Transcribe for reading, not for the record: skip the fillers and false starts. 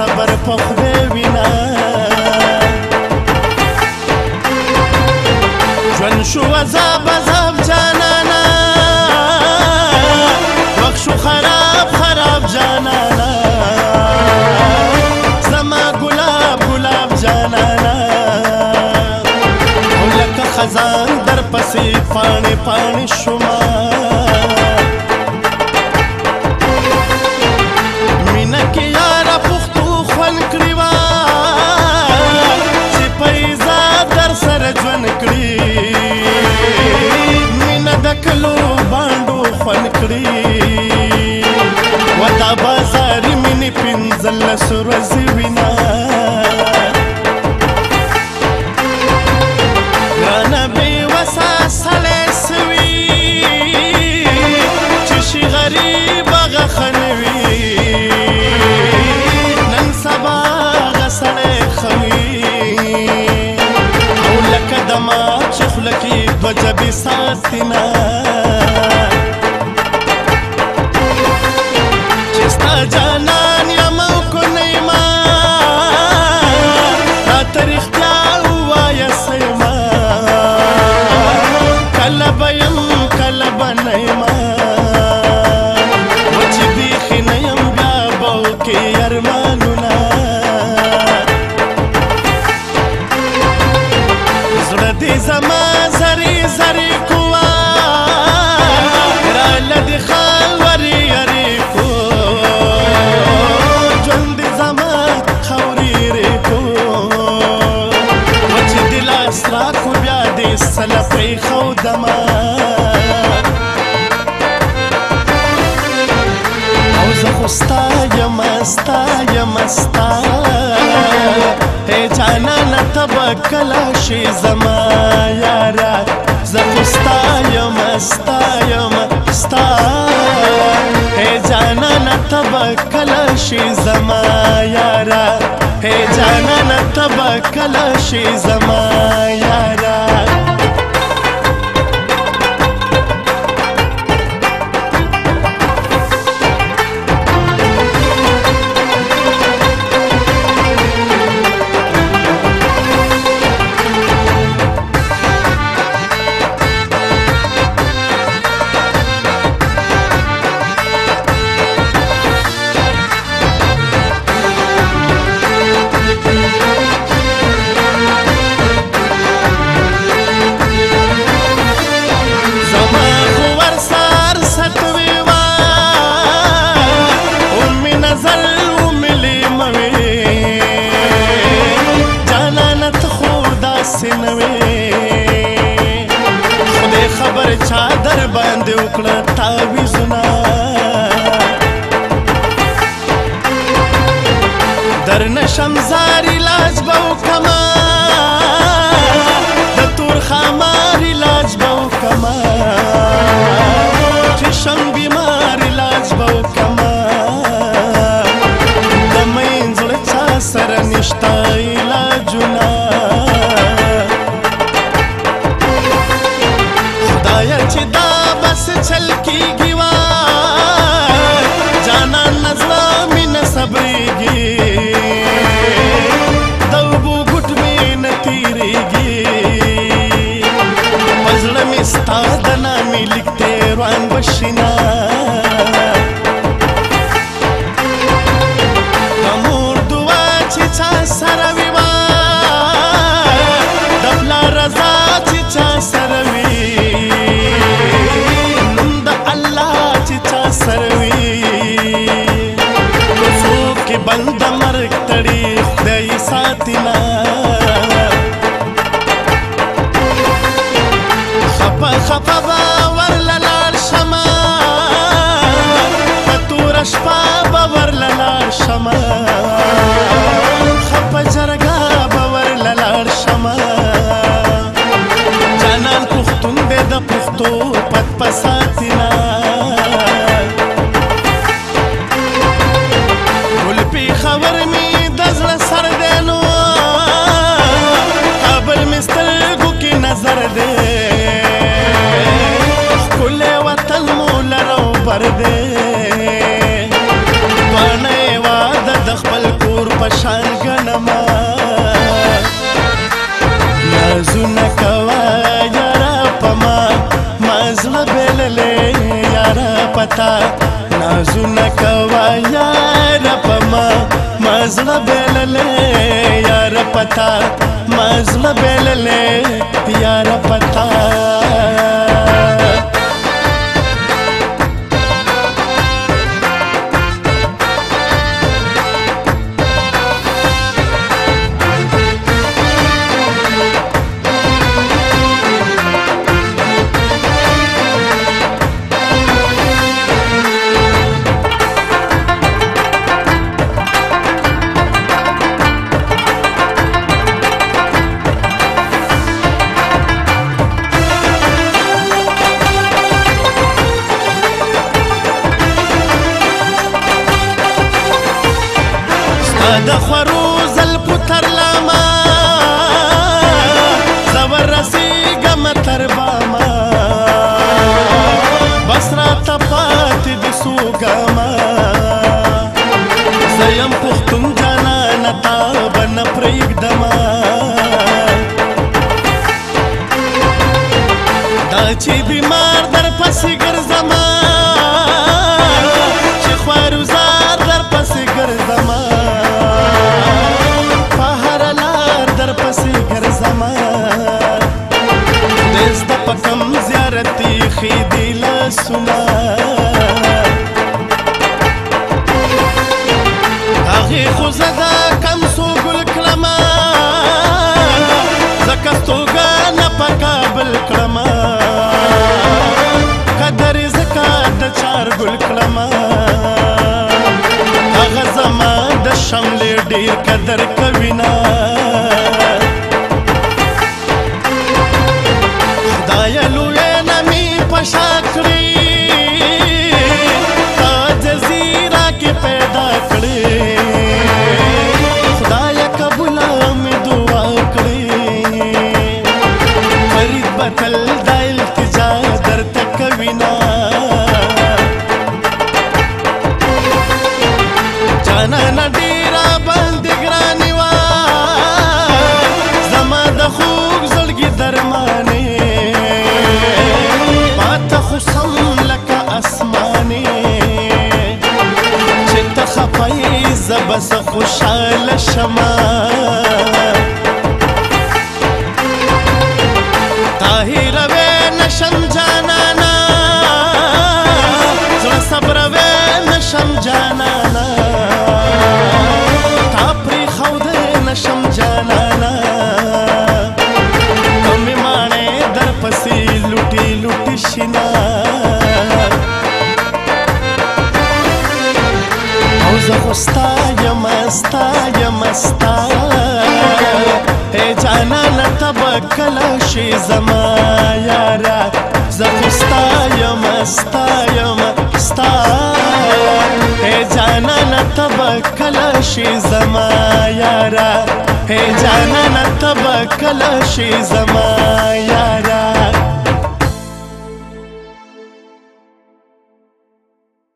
صبر په خدای وینا ژوند شو عذاب عذاب جانانا وخت شو خراب خراب جانانا زما ګلاب ګلاب جانانا لکه خزان در پسې پاڼې پاڼې شوما مینه کې یاره پښتو خوند کړي وه چې پیزا در سره ژوند کړي مینه د کلو بانډو خوند کړي و دا بازاري مینې پنځلس ورځې وینا ګرانه بېوسه سړی سوي چې شي غریب هغه ښه نه وي نن سبا هغه سړی ښه وي او لکه د مار چې خوله کې دوه جبې ساتي نه چې ستا جانان یم او که نه یمه راته رښتیا ووایه څه یمه کله به یم کله به نه یمه و چې بیخي نه یم بیا به وکې ارمانونه زړه دې زما زرې زرې کوه راله دې خاورې یارې کو ژوند دې زما خاورې رې کو و چې دې لاس راکو بیا دې سله پرېښودمه او زه خو ستا یمه ستا یمه ستا ای جانانه ته به کله شې زما یاره زه خو ستا یمه ستا یمه ستا ای جانانه ته به کله شې زما یاره ای جانانه ته به کله شې زما یاره خدای خبر چادر باندې وکړه تعویذونه درنه شمزار علاج به وکړمه د تور خامار علاج به وکړمه چې شم بیمار علاج به وکړمه د مین زړه چا سره نشته علاجونه چې دا بس چل کېږي وا جانان نزله مینه صبرېږي د اوبو ګوټ مې نه تېرېږي په زړه مې ستا د نامې لیکتې روان بشینه د مور دعا چې چا سره وي وا د پلار رضا چې چا سره وي سروي کوڅو کې بند مرګ تړي خدای ساتينا خپه خپه باور لاله شمه پتور شپه باور لاله شمه خپه جرګه باور لاله شمه جانان پښتون دې د پښتو پت پساتينا خبر می د زړه سر دی نو کابل مې سترګو کې نظر دی ښکلی وطن مو لره و بر دی دواړه یې واده د خپل کور په پشان ګنما نازونه کوا یارا پما مزله بللې یارا پتا نازونه کوا یارا پما مزله بللې یارا پتا مزله بللې یارا پتا د خورو زلفو تر لاما زور رسیږم تر باما بس راته پاتې د سوګما زه یم پښتون جانانه تا به نه پرېږدمه دا چې بیمار در پسې ګرځمه چې خوارزار در پسې ګرځمه پکم زیارتی خیدی لسنا آغی خوزدا کم سو گل کلما زکستوگا نپکا بل کلما قدر زکات چار گل کلما آغزما د شمل ډیر قدر کوینا بس خوشحال شما طاهر وی نشم جانانا زړه صبر وی نشم جانانا تا پری خود نشم جانانا کمی مانه در پسی لوٹی لوٹی شنا زخستا یمستا یمستا اے جانان تب کلاشی زما یارا زخستا یمستا یمستا اے جانان تب کلاشی زما یارا اے جانان تب کلاشی زما یارا